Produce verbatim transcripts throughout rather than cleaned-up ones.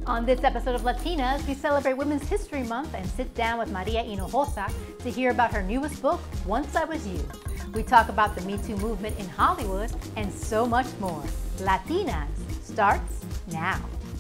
On this episode of Latinas, we celebrate Women's History Month and sit down with Maria Hinojosa to hear about her newest book, Once I Was You. We talk about the Me Too movement in Hollywood and so much more. Latinas starts now.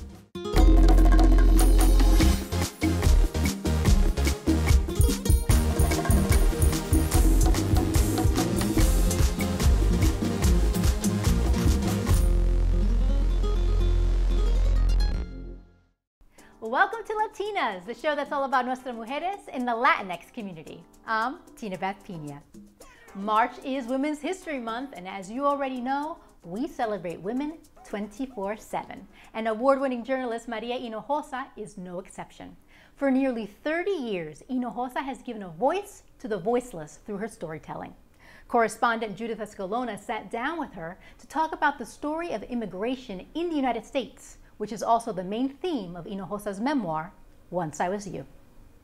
Welcome to Latinas, the show that's all about nuestras mujeres in the Latinx community. I'm Tinabeth Piña. March is Women's History Month, and as you already know, we celebrate women twenty-four seven. And award-winning journalist Maria Hinojosa is no exception. For nearly thirty years, Hinojosa has given a voice to the voiceless through her storytelling. Correspondent Judith Escalona sat down with her to talk about the story of immigration in the United States, which is also the main theme of Hinojosa's memoir, Once I Was You.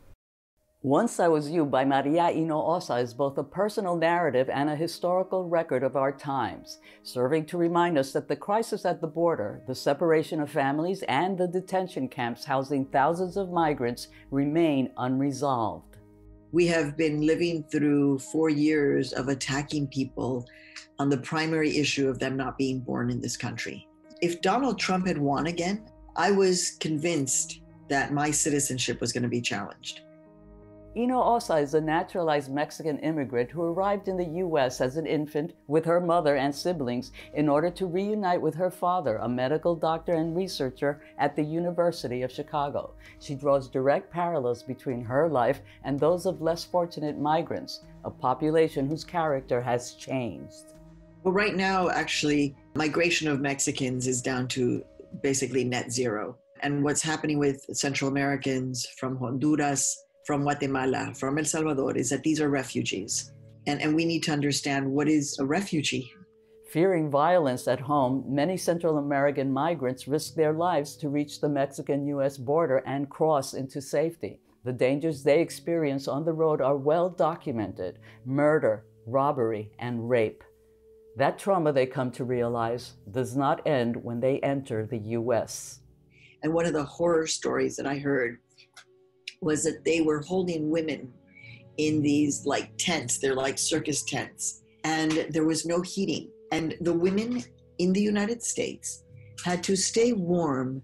Once I Was You by Maria Hinojosa is both a personal narrative and a historical record of our times, serving to remind us that the crisis at the border, the separation of families, and the detention camps housing thousands of migrants remain unresolved. We have been living through four years of attacking people on the primary issue of them not being born in this country. If Donald Trump had won again, I was convinced that my citizenship was going to be challenged. Hinojosa is a naturalized Mexican immigrant who arrived in the U S as an infant with her mother and siblings in order to reunite with her father, a medical doctor and researcher at the University of Chicago. She draws direct parallels between her life and those of less fortunate migrants, a population whose character has changed. Well, right now, actually, migration of Mexicans is down to basically net zero. And what's happening with Central Americans from Honduras, from Guatemala, from El Salvador is that these are refugees. And, and we need to understand what is a refugee. Fearing violence at home, many Central American migrants risk their lives to reach the Mexican-U S border and cross into safety. The dangers they experience on the road are well documented: murder, robbery, and rape. That trauma, they come to realize, does not end when they enter the U S. And one of the horror stories that I heard was that they were holding women in these like tents, they're like circus tents, and there was no heating. And the women in the United States had to stay warm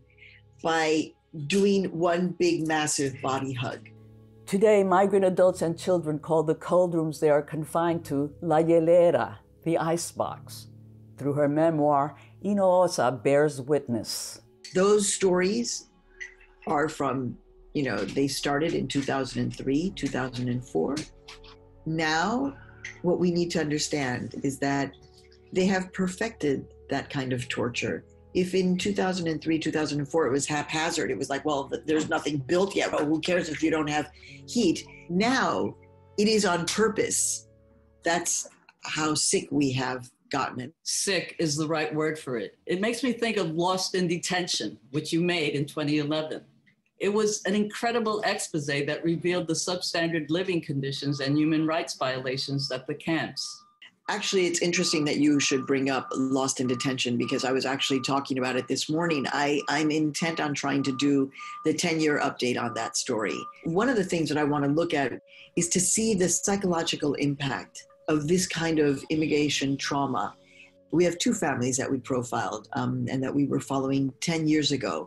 by doing one big massive body hug. Today, migrant adults and children call the cold rooms they are confined to La Hielera, the icebox. Through her memoir, Hinojosa bears witness. Those stories are from, you know, they started in two thousand three, two thousand four. Now, what we need to understand is that they have perfected that kind of torture. If in two thousand three, two thousand four, it was haphazard, it was like, well, there's nothing built yet. Well, who cares if you don't have heat? Now, it is on purpose. That's how sick we have gotten it. Sick is the right word for it. It makes me think of Lost in Detention, which you made in twenty eleven. It was an incredible expose that revealed the substandard living conditions and human rights violations at the camps. Actually, it's interesting that you should bring up Lost in Detention because I was actually talking about it this morning. I, I'm intent on trying to do the ten-year update on that story. One of the things that I want to look at is to see the psychological impact of this kind of immigration trauma. We have two families that we profiled um, and that we were following ten years ago.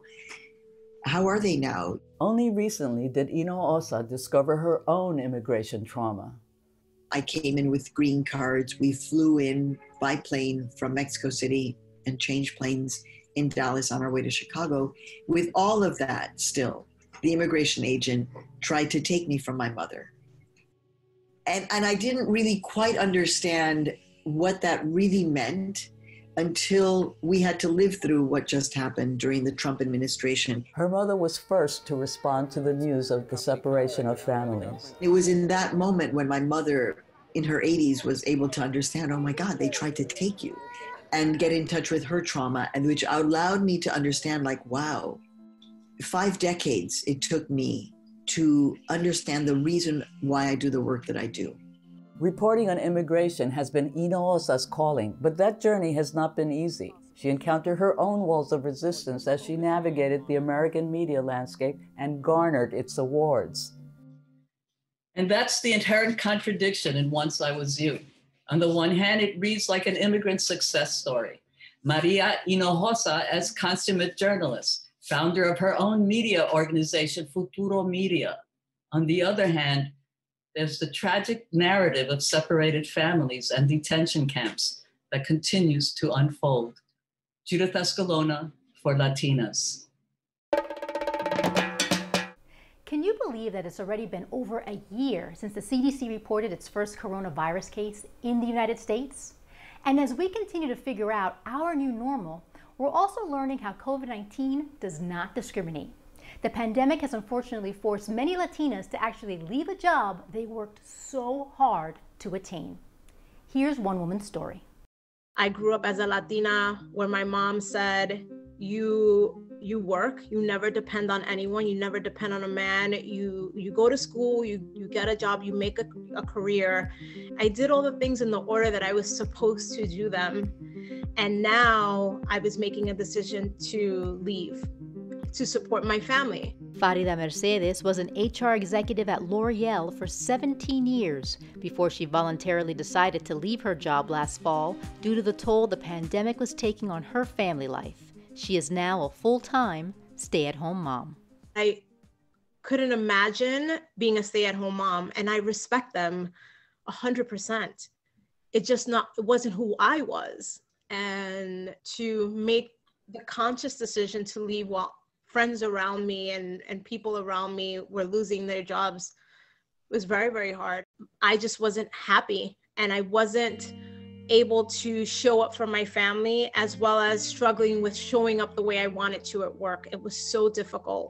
How are they now? Only recently did Hinojosa discover her own immigration trauma. I came in with green cards. We flew in by plane from Mexico City and changed planes in Dallas on our way to Chicago. With all of that still, the immigration agent tried to take me from my mother. And, and I didn't really quite understand what that really meant until we had to live through what just happened during the Trump administration. Her mother was first to respond to the news of the separation of families. It was in that moment when my mother, in her eighties, was able to understand, oh my God, they tried to take you, and get in touch with her trauma, and which allowed me to understand, like, wow, five decades it took me to understand the reason why I do the work that I do. Reporting on immigration has been Hinojosa's calling, but that journey has not been easy. She encountered her own walls of resistance as she navigated the American media landscape and garnered its awards. And that's the inherent contradiction in Once I Was You. On the one hand, it reads like an immigrant success story. Maria Hinojosa as consummate journalist, founder of her own media organization, Futuro Media. On the other hand, there's the tragic narrative of separated families and detention camps that continues to unfold. Judith Escalona for LATINAS. Can you believe that it's already been over a year since the C D C reported its first coronavirus case in the United States? And as we continue to figure out our new normal, we're also learning how COVID nineteen does not discriminate. The pandemic has unfortunately forced many Latinas to actually leave a job they worked so hard to attain. Here's one woman's story. I grew up as a Latina where my mom said, you you work, you never depend on anyone, you never depend on a man, you you go to school, you, you get a job, you make a, a career. I did all the things in the order that I was supposed to do them. And now I was making a decision to leave, to support my family. Farida Mercedes was an H R executive at L'Oreal for seventeen years before she voluntarily decided to leave her job last fall due to the toll the pandemic was taking on her family life. She is now a full-time stay-at-home mom. I couldn't imagine being a stay-at-home mom, and I respect them one hundred percent. It just not, it wasn't who I was. And to make the conscious decision to leave while friends around me and, and people around me were losing their jobs was very, very hard. I just wasn't happy, and I wasn't able to show up for my family, as well as struggling with showing up the way I wanted to at work. It was so difficult.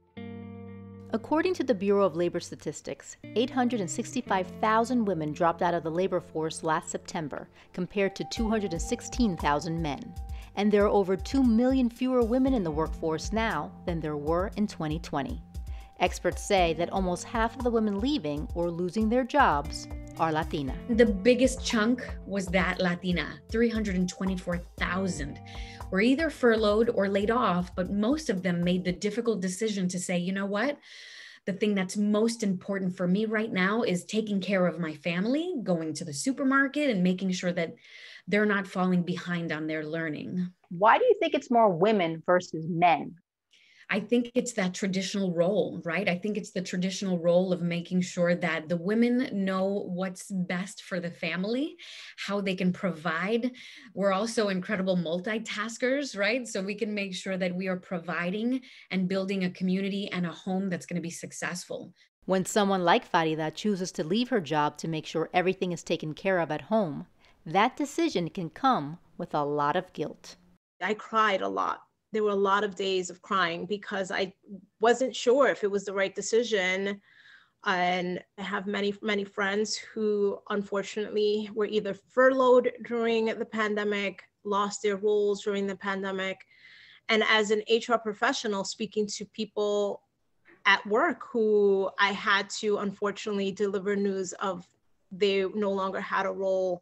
According to the Bureau of Labor Statistics, eight hundred sixty-five thousand women dropped out of the labor force last September, compared to two hundred sixteen thousand men. And there are over two million fewer women in the workforce now than there were in twenty twenty. Experts say that almost half of the women leaving or losing their jobs are Latina. The biggest chunk was that Latina, three hundred twenty-four thousand, were either furloughed or laid off, but most of them made the difficult decision to say, you know what? The thing that's most important for me right now is taking care of my family, going to the supermarket and making sure that they're not falling behind on their learning. Why do you think it's more women versus men? I think it's that traditional role, right? I think it's the traditional role of making sure that the women know what's best for the family, how they can provide. We're also incredible multitaskers, right? So we can make sure that we are providing and building a community and a home that's going to be successful. When someone like Farida chooses to leave her job to make sure everything is taken care of at home, that decision can come with a lot of guilt. I cried a lot. There were a lot of days of crying because I wasn't sure if it was the right decision. And I have many, many friends who unfortunately were either furloughed during the pandemic, lost their roles during the pandemic. And as an H R professional, speaking to people at work who I had to unfortunately deliver news of they no longer had a role,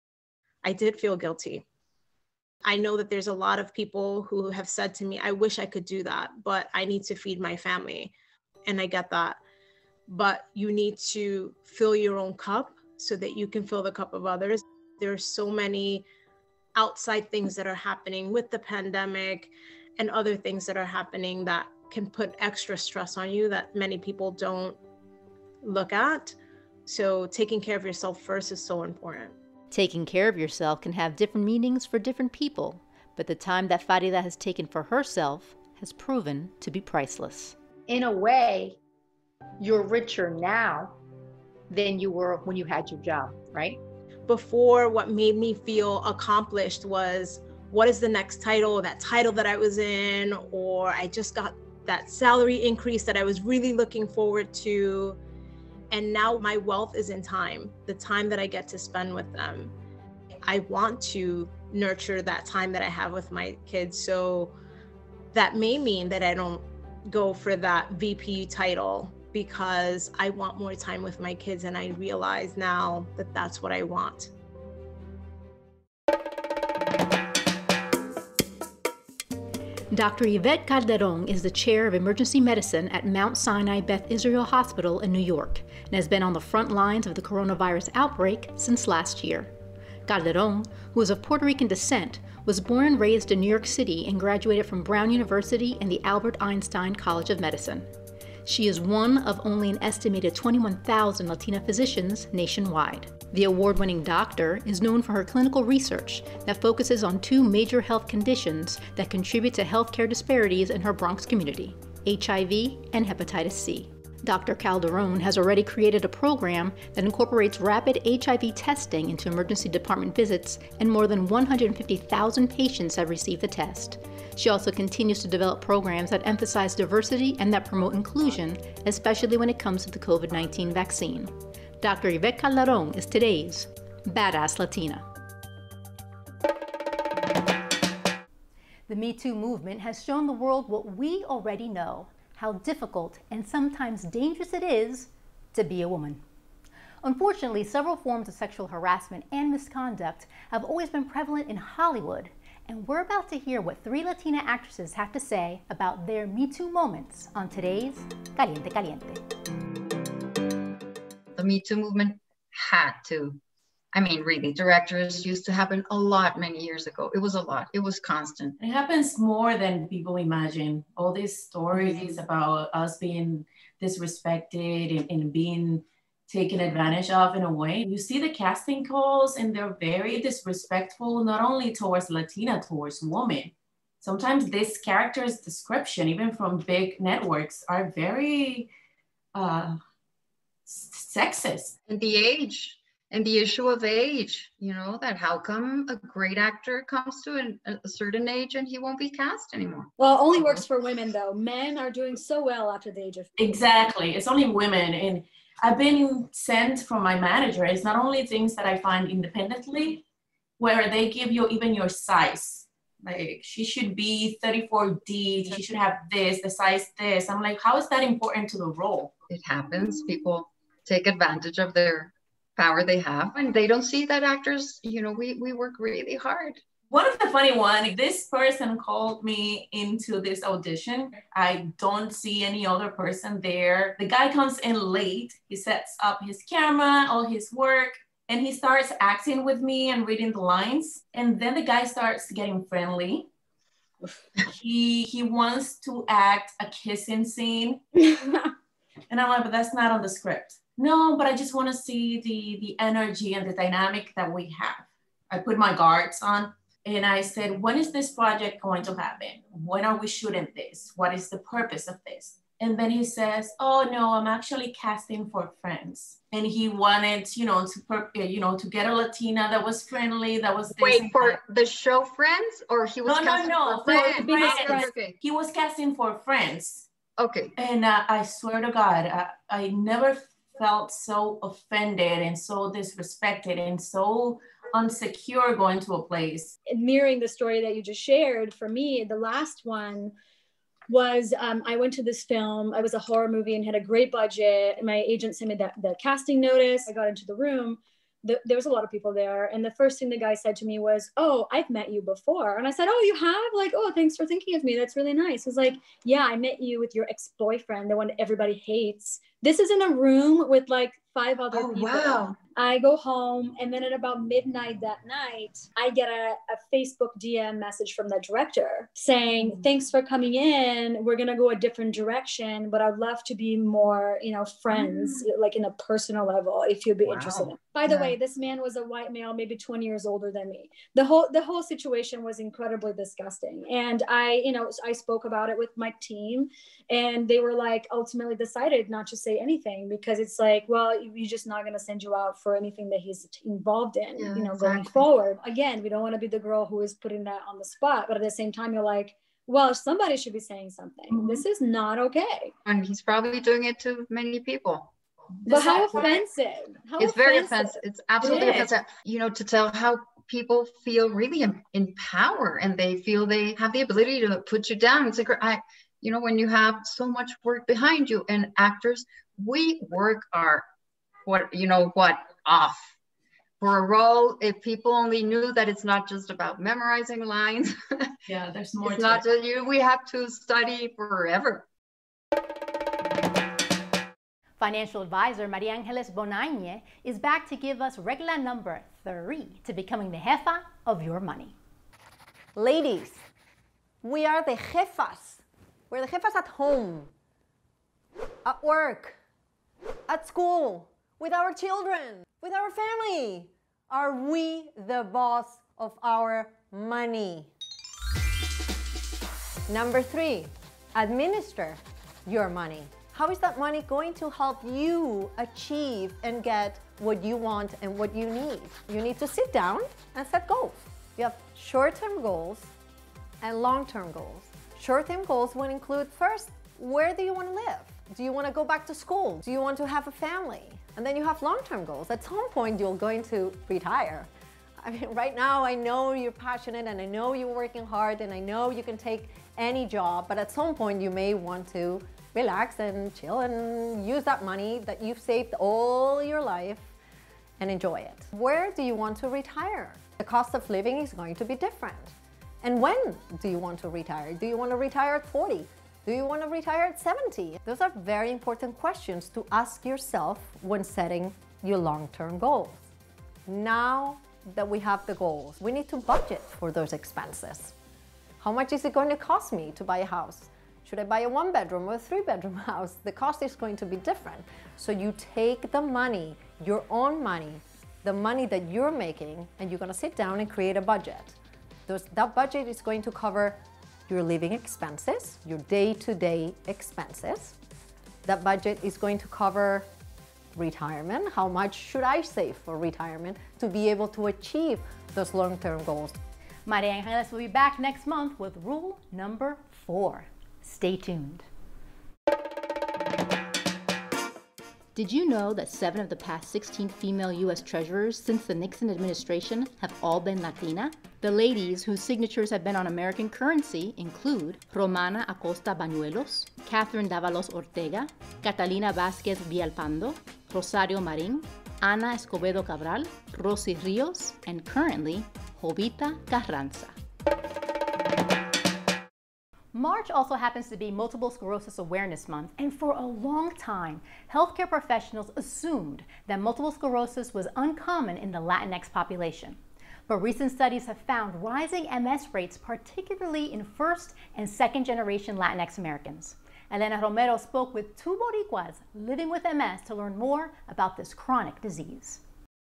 I did feel guilty. I know that there's a lot of people who have said to me, I wish I could do that, but I need to feed my family. And I get that. But you need to fill your own cup so that you can fill the cup of others. There are so many outside things that are happening with the pandemic and other things that are happening that can put extra stress on you that many people don't look at. So taking care of yourself first is so important. Taking care of yourself can have different meanings for different people, but the time that Farida has taken for herself has proven to be priceless. In a way, you're richer now than you were when you had your job, right? Before, what made me feel accomplished was, what is the next title, that title that I was in, or I just got that salary increase that I was really looking forward to. And now my wealth is in time, the time that I get to spend with them. I want to nurture that time that I have with my kids. So that may mean that I don't go for that V P title because I want more time with my kids. And I realize now that that's what I want. Doctor Yvette Calderon is the chair of emergency medicine at Mount Sinai Beth Israel Hospital in New York and has been on the front lines of the coronavirus outbreak since last year. Calderon, who is of Puerto Rican descent, was born and raised in New York City and graduated from Brown University and the Albert Einstein College of Medicine. She is one of only an estimated twenty-one thousand Latina physicians nationwide. The award-winning doctor is known for her clinical research that focuses on two major health conditions that contribute to healthcare disparities in her Bronx community, H I V and hepatitis C. Doctor Calderon has already created a program that incorporates rapid H I V testing into emergency department visits, and more than one hundred fifty thousand patients have received the test. She also continues to develop programs that emphasize diversity and that promote inclusion, especially when it comes to the COVID nineteen vaccine. Doctor Yvette Calderon is today's Badass Latina. The Me Too movement has shown the world what we already know: how difficult and sometimes dangerous it is to be a woman. Unfortunately, several forms of sexual harassment and misconduct have always been prevalent in Hollywood, and we're about to hear what three Latina actresses have to say about their Me Too moments on today's Caliente Caliente. The Me Too movement had to. I mean, really, directors used to happen a lot many years ago. It was a lot. It was constant. It happens more than people imagine. All these stories mm-hmm. about us being disrespected and, and being taken advantage of in a way. You see the casting calls and they're very disrespectful, not only towards Latina, towards women. Sometimes this character's description, even from big networks, are very uh, sexist. And the age. And the issue of age, you know, that how come a great actor comes to an, a certain age and he won't be cast anymore? Well, it only works for women, though. Men are doing so well after the age of fifty. Exactly. It's only women. And I've been sent from my manager. It's not only things that I find independently, where they give you even your size. Like, she should be thirty-four D. She should have this, the size this. I'm like, how is that important to the role? It happens. People take advantage of their power they have, and they don't see that actors, you know, we, we work really hard. One of the funny one, this person called me into this audition. I don't see any other person there. The guy comes in late. He sets up his camera, all his work, and he starts acting with me and reading the lines. And then the guy starts getting friendly. he he wants to act a kissing scene. And I'm like, but that's not on the script. No, but I just want to see the, the energy and the dynamic that we have. I put my guards on and I said, when is this project going to happen? When are we shooting this? What is the purpose of this? And then he says, oh no, I'm actually casting for Friends. And he wanted, you know, to, you know, to get a Latina that was friendly, that was this. Wait, for the show Friends, or he was no, casting no, no, for Friends? For Friends. Okay. He was casting for Friends. Okay. And uh, I swear to God, I, I never felt so offended and so disrespected and so unsecure going to a place. Mirroring the story that you just shared, for me, the last one was um, I went to this film. I was a horror movie and had a great budget. My agent sent me the, the casting notice. I got into the room. The, there was a lot of people there. And the first thing the guy said to me was, oh, I've met you before. And I said, oh, you have? Like, oh, thanks for thinking of me. That's really nice. He was like, yeah, I met you with your ex-boyfriend, the one that everybody hates. This is in a room with like five other oh, people. Wow. I go home, and then at about midnight that night, I get a, a Facebook D M message from the director saying, thanks for coming in. We're going to go a different direction, but I'd love to be more, you know, friends, mm. like in a personal level, if you'd be wow. interested in. By the yeah. way, this man was a white male, maybe twenty years older than me. The whole, the whole situation was incredibly disgusting. And I, you know, I spoke about it with my team, and they were like, ultimately decided not to say anything, because it's like, well, you're just not going to send you out for anything that he's involved in, yeah, you know, exactly. going forward. Again, we don't want to be the girl who is putting that on the spot, but at the same time, you're like, well, somebody should be saying something. Mm-hmm. This is not okay. And he's probably doing it to many people. But how offensive? How it's offensive? very offensive. It's absolutely it offensive. You know, to tell how people feel really in, in power, and they feel they have the ability to put you down. It's like, I, you know, when you have so much work behind you, and actors, we work our, what, you know, what, off. for a role, if people only knew that it's not just about memorizing lines. Yeah, there's more. It's to not it. just you, we have to study forever. Financial advisor Maria Angeles Bonany is back to give us regla number three to becoming the jefa of your money. Ladies, we are the jefas. We're the jefas at home, at work, at school, with our children, with our family. Are we the boss of our money? Number three, administer your money. How is that money going to help you achieve and get what you want and what you need? You need to sit down and set goals. You have short-term goals and long-term goals. Short-term goals would include, first, where do you want to live? Do you want to go back to school? Do you want to have a family? And then you have long-term goals. At some point, you're going to retire. I mean, right now, I know you're passionate and I know you're working hard and I know you can take any job, but at some point you may want to relax and chill and use that money that you've saved all your life and enjoy it. Where do you want to retire? The cost of living is going to be different. And when do you want to retire? Do you want to retire at forty? Do you want to retire at seventy? Those are very important questions to ask yourself when setting your long-term goals. Now that we have the goals, we need to budget for those expenses. How much is it going to cost me to buy a house? Should I buy a one bedroom or a three bedroom house? The cost is going to be different. So you take the money, your own money, the money that you're making, and you're gonna sit down and create a budget. Those, that budget is going to cover your living expenses, your day-to-day expenses. That budget is going to cover retirement. How much should I save for retirement to be able to achieve those long-term goals? Maria Angeles will be back next month with rule number four. Stay tuned. Did you know that seven of the past sixteen female U S treasurers since the Nixon administration have all been Latina? The ladies whose signatures have been on American currency include Romana Acosta Bañuelos, Catherine Dávalos Ortega, Catalina Vázquez Villalpando, Rosario Marín, Ana Escobedo Cabral, Rosy Rios, and currently, Jovita Carranza. March also happens to be Multiple Sclerosis Awareness Month, and for a long time, healthcare professionals assumed that multiple sclerosis was uncommon in the Latinx population. But recent studies have found rising M S rates, particularly in first and second generation Latinx Americans. Elena Romero spoke with two Boricuas living with M S to learn more about this chronic disease.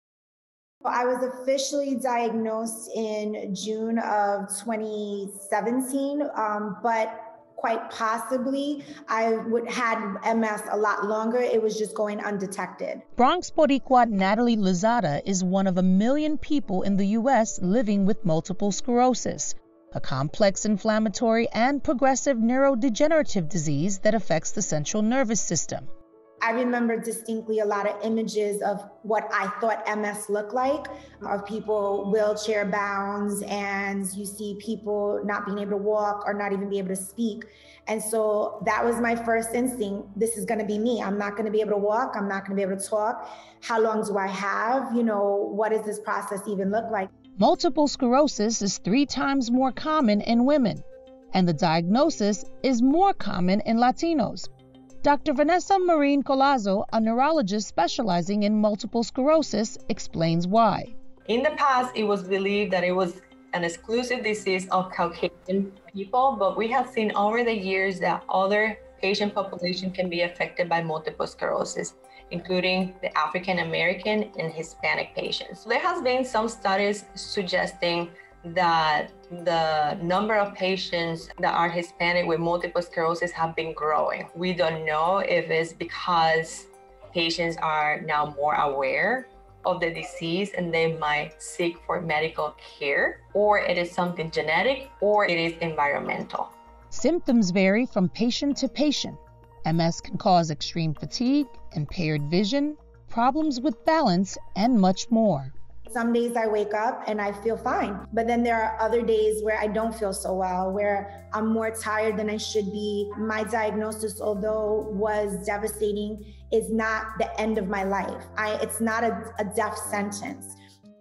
I was officially diagnosed in June of twenty seventeen, um, but quite possibly I would had M S a lot longer. It was just going undetected. Bronx Boricua Natalie Lozada is one of a million people in the U S living with multiple sclerosis, a complex inflammatory and progressive neurodegenerative disease that affects the central nervous system. I remember distinctly a lot of images of what I thought M S looked like, of people wheelchair bound, and you see people not being able to walk or not even be able to speak. And so that was my first instinct. This is going to be me. I'm not going to be able to walk. I'm not going to be able to talk. How long do I have? You know, what does this process even look like? Multiple sclerosis is three times more common in women, and the diagnosis is more common in Latinos. Doctor Vanessa Marin Colazo, a neurologist specializing in multiple sclerosis, explains why. In the past, it was believed that it was an exclusive disease of Caucasian people, but we have seen over the years that other patient population can be affected by multiple sclerosis, including the African American and Hispanic patients. There has been some studies suggesting that the number of patients that are Hispanic with multiple sclerosis have been growing. We don't know if it's because patients are now more aware of the disease and they might seek for medical care, or it is something genetic, or it is environmental. Symptoms vary from patient to patient. M S can cause extreme fatigue, impaired vision, problems with balance, and much more. Some days I wake up and I feel fine, but then there are other days where I don't feel so well, where I'm more tired than I should be. My diagnosis, although was devastating, is not the end of my life. I, it's not a, a death sentence.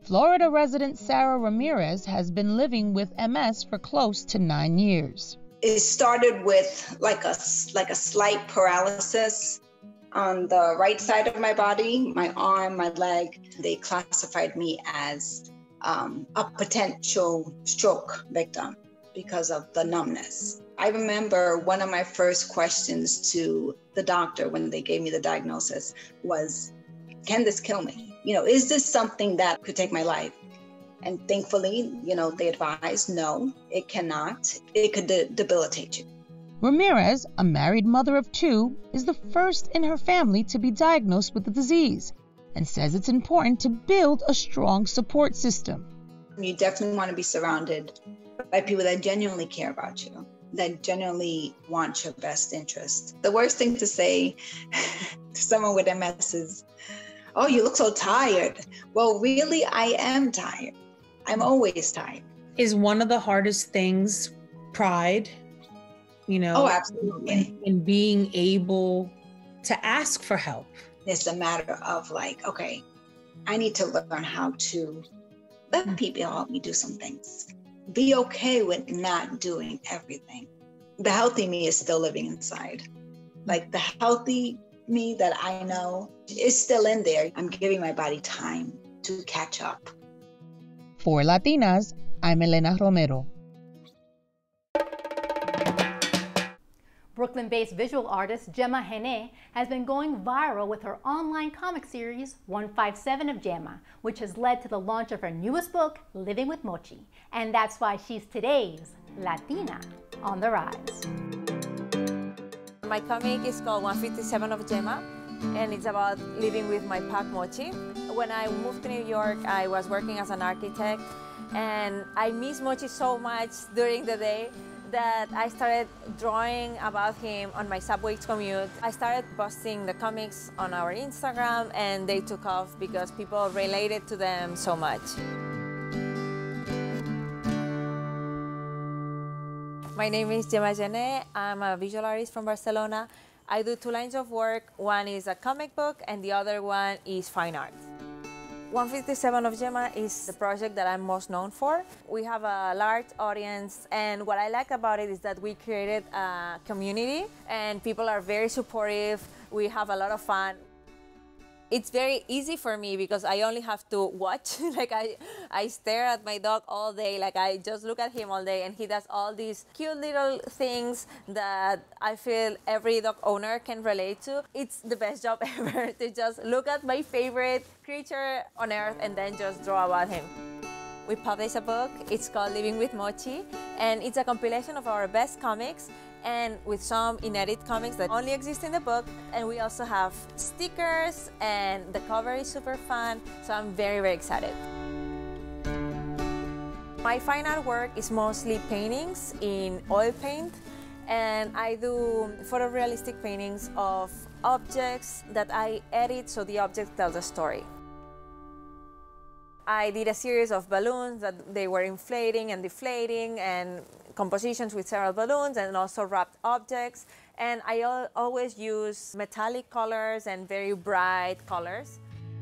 Florida resident Sarah Ramirez has been living with M S for close to nine years. It started with like a, like a slight paralysis on the right side of my body, my arm, my leg. They classified me as um, a potential stroke victim because of the numbness. I remember one of my first questions to the doctor when they gave me the diagnosis was, can this kill me? You know, is this something that could take my life? And thankfully, you know, they advised, no, it cannot. It could de- debilitate you. Ramirez, a married mother of two, is the first in her family to be diagnosed with the disease and says it's important to build a strong support system. You definitely want to be surrounded by people that genuinely care about you, that genuinely want your best interest. The worst thing to say to someone with M S is, oh, you look so tired. Well, really, I am tired. I'm always tired. Is one of the hardest things pride? You know, oh, absolutely. In, in being able to ask for help. It's a matter of like, okay, I need to learn how to let people help me do some things. Be okay with not doing everything. The healthy me is still living inside. Like the healthy me that I know is still in there. I'm giving my body time to catch up. For Latinas, I'm Elena Romero. Brooklyn-based visual artist Gemma Gené has been going viral with her online comic series one fifty-seven of Gemma, which has led to the launch of her newest book, Living with Mochi. And that's why she's today's Latina on the Rise. My comic is called one fifty-seven of Gemma, and it's about living with my pack Mochi. When I moved to New York, I was working as an architect, and I miss Mochi so much during the day that I started drawing about him on my subway commute. I started posting the comics on our Instagram, and they took off because people related to them so much. My name is Gemma Gené. I'm a visual artist from Barcelona. I do two lines of work. One is a comic book, and the other one is fine art. one fifty-seven of Gemma is the project that I'm most known for. We have a large audience, and what I like about it is that we created a community, and people are very supportive. We have a lot of fun. It's very easy for me because I only have to watch. Like I, I stare at my dog all day. Like I just look at him all day, and he does all these cute little things that I feel every dog owner can relate to. It's the best job ever to just look at my favorite creature on earth and then just draw about him. We published a book. It's called Living with Mochi, and it's a compilation of our best comics and with some inedit comics that only exist in the book. And we also have stickers, and the cover is super fun, so I'm very, very excited. My fine art work is mostly paintings in oil paint, and I do photorealistic paintings of objects that I edit so the object tells a story. I did a series of balloons that they were inflating and deflating, and compositions with several balloons, and also wrapped objects. And I al always use metallic colors and very bright colors.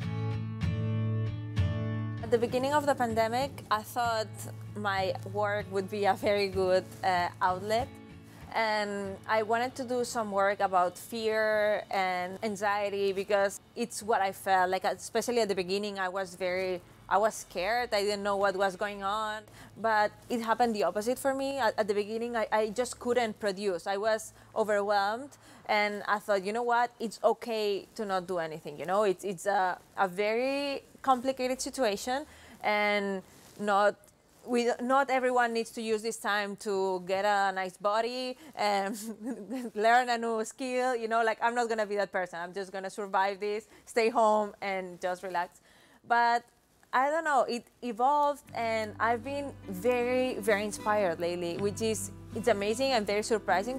At the beginning of the pandemic, I thought my work would be a very good uh, outlet. And I wanted to do some work about fear and anxiety because it's what I felt like, especially at the beginning. I was very I was scared. I didn't know what was going on. But it happened the opposite for me. At, at the beginning, I, I just couldn't produce. I was overwhelmed. And I thought, you know what? It's okay to not do anything. You know, it's, it's a, a very complicated situation. And not, we, not everyone needs to use this time to get a nice body and learn a new skill. You know, like I'm not going to be that person. I'm just going to survive this, stay home, and just relax. But I don't know, it evolved, and I've been very, very inspired lately, which is, it's amazing and very surprising.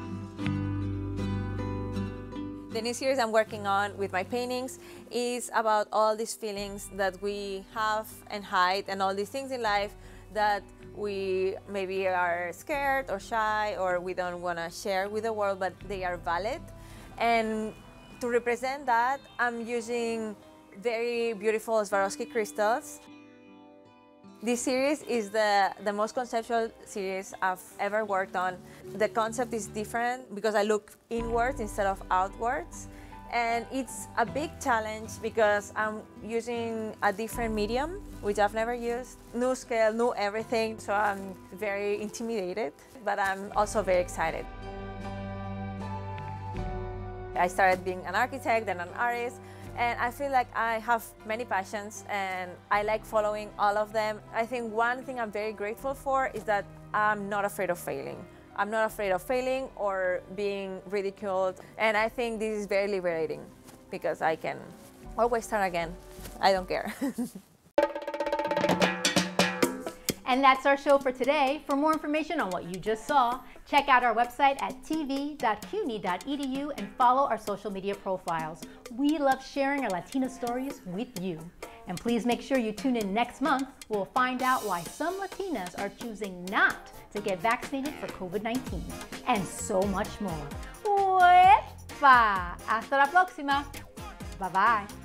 The new series I'm working on with my paintings is about all these feelings that we have and hide, and all these things in life that we maybe are scared or shy or we don't want to share with the world, but they are valid. And to represent that, I'm using very beautiful Swarovski crystals. This series is the, the most conceptual series I've ever worked on. The concept is different because I look inwards instead of outwards. And it's a big challenge because I'm using a different medium, which I've never used. New scale, new everything, so I'm very intimidated, but I'm also very excited. I started being an architect and an artist, and I feel like I have many passions and I like following all of them. I think one thing I'm very grateful for is that I'm not afraid of failing. I'm not afraid of failing or being ridiculed, and I think this is very liberating because I can always start again. I don't care. And that's our show for today. For more information on what you just saw, check out our website at t v dot c u n y dot e d u and follow our social media profiles. We love sharing our Latina stories with you. And please make sure you tune in next month. We'll find out why some Latinas are choosing not to get vaccinated for COVID nineteen, and so much more. Uepa! Hasta la próxima. Bye-bye.